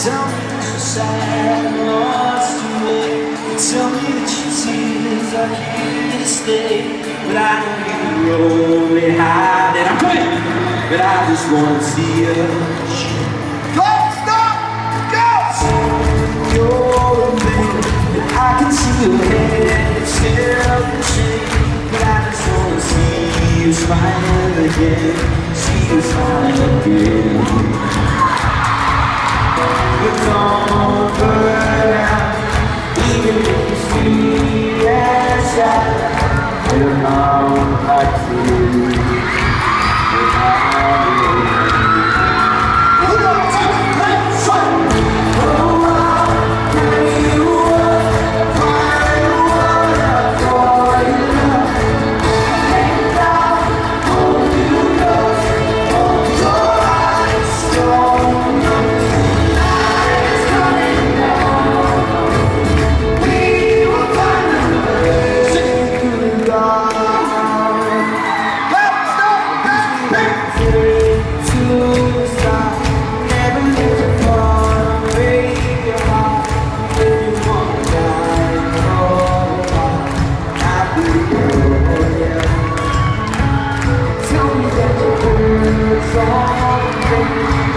Tell me you're sad and lost your way. Tell me that your tears are here to stay. But I know you're only hiding. I'm coming! But I just wanna see you. Go! Stop! Go! You're a man, and I can see your head. It's still the same. But I just wanna see you smile again. See you smile again. But don't burn out, even if you see and shout. I don't know how to Tell me that you're good,